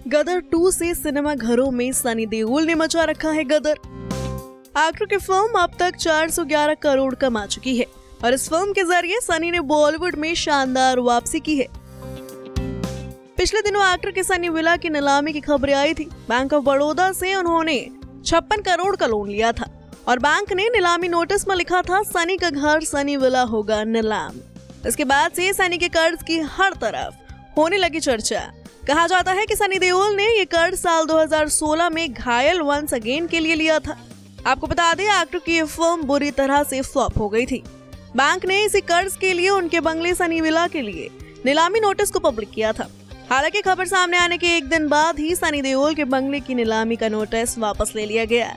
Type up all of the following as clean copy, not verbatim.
गदर 2 से सिनेमा घरों में सनी देओल ने मचा रखा है गदर। एक्टर की फिल्म अब तक 411 करोड़ कमा चुकी है और इस फिल्म के जरिए सनी ने बॉलीवुड में शानदार वापसी की है। पिछले दिनों एक्टर के सनी विला की नीलामी की खबरें आई थी। बैंक ऑफ बड़ौदा से उन्होंने 56 करोड़ का लोन लिया था और बैंक ने नीलामी नोटिस में लिखा था सनी का घर सनी विला होगा नीलाम। इसके बाद से सनी के कर्ज की हर तरफ होने लगी चर्चा। कहा जाता है कि सनी देओल ने ये कर्ज साल 2016 में घायल वंस अगेन के लिए लिया था। आपको बता दें, एक्टर की ये फिल्म बुरी तरह से फ्लॉप हो गई थी। बैंक ने इसी कर्ज के लिए उनके बंगले सनी विला के लिए नीलामी नोटिस को पब्लिक किया था। हालांकि खबर सामने आने के एक दिन बाद ही सनी देओल के बंगले की नीलामी का नोटिस वापस ले लिया गया।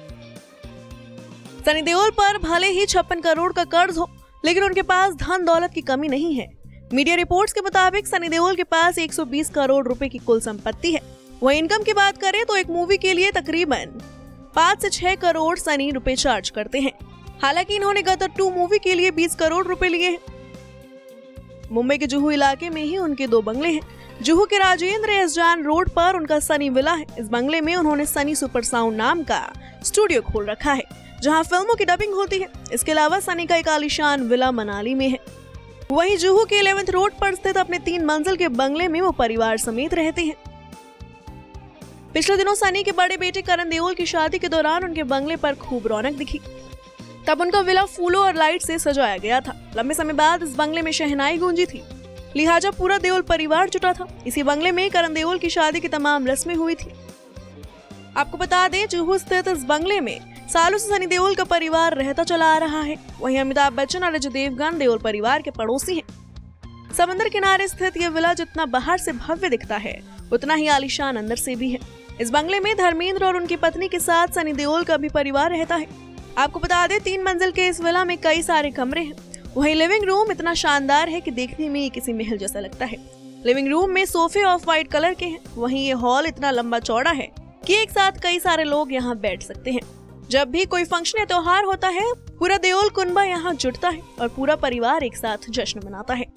सनी देओल पर भले ही 56 करोड़ का कर्ज हो, लेकिन उनके पास धन दौलत की कमी नहीं है। मीडिया रिपोर्ट्स के मुताबिक सनी देओल के पास 120 करोड़ रुपए की कुल संपत्ति है। वहीं इनकम की बात करें तो एक मूवी के लिए तकरीबन 5 से 6 करोड़ सनी रुपए चार्ज करते हैं। हालांकि इन्होंने गदर 2 मूवी के लिए 20 करोड़ रुपए लिए हैं। मुंबई के जुहू इलाके में ही उनके 2 बंगले हैं। जुहू के राजेंद्र एसजान रोड पर उनका सनी विला है। इस बंगले में उन्होंने सनी सुपर साउंड नाम का स्टूडियो खोल रखा है, जहां फिल्मों की डबिंग होती है। इसके अलावा सनी का एक आलीशान विला मनाली में है। वहीं जुहू के 11th रोड पर स्थित अपने 3 मंजिल के बंगले में वो परिवार समेत रहते हैं। पिछले दिनों सनी के बड़े बेटे करण देओल की शादी के दौरान उनके बंगले पर खूब रौनक दिखी। तब उनका विला फूलों और लाइट से सजाया गया था। लंबे समय बाद इस बंगले में शहनाई गूंजी थी, लिहाजा पूरा देओल परिवार जुटा था। इसी बंगले में करण देओल की शादी की तमाम रस्में हुई थी। आपको बता दें, जुहू स्थित इस बंगले में सालों से सनी देओल का परिवार रहता चला आ रहा है। वहीं अमिताभ बच्चन और अजय देवगन देओल परिवार के पड़ोसी हैं। समंदर किनारे स्थित यह विला जितना बाहर से भव्य दिखता है, उतना ही आलीशान अंदर से भी है। इस बंगले में धर्मेंद्र और उनकी पत्नी के साथ सनी देओल का भी परिवार रहता है। आपको बता दें, 3 मंजिल के इस विला में कई सारे कमरे हैं। वहीं लिविंग रूम इतना शानदार है कि देखने में ये किसी महल जैसा लगता है। लिविंग रूम में सोफे ऑफ व्हाइट कलर के हैं। वहीं ये हॉल इतना लंबा चौड़ा है कि एक साथ कई सारे लोग यहाँ बैठ सकते हैं। जब भी कोई फंक्शन या त्योहार होता है, पूरा देओल कुनबा यहाँ जुटता है और पूरा परिवार एक साथ जश्न मनाता है।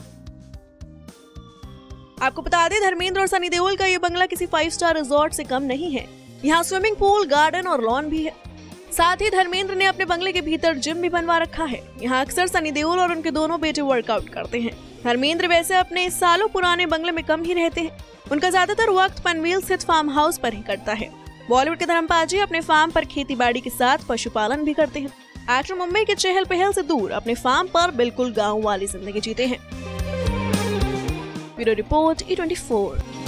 आपको बता दें, धर्मेंद्र और सनी देओल का ये बंगला किसी 5 स्टार रिजॉर्ट से कम नहीं है। यहाँ स्विमिंग पूल, गार्डन और लॉन भी है। साथ ही धर्मेंद्र ने अपने बंगले के भीतर जिम भी बनवा रखा है। यहाँ अक्सर सनी देओल और उनके दोनों बेटे वर्कआउट करते हैं। धर्मेंद्र वैसे अपने सालों पुराने बंगले में कम ही रहते हैं। उनका ज्यादातर वक्त पनवेल स्थित फार्म हाउस पर ही कटता है। बॉलीवुड के धर्मपाल जी अपने फार्म पर खेती-बाड़ी के साथ पशुपालन भी करते हैं। एक्टर मुंबई के चहल पहल से दूर अपने फार्म पर बिल्कुल गांव वाली जिंदगी जीते हैं। Bureau report E24।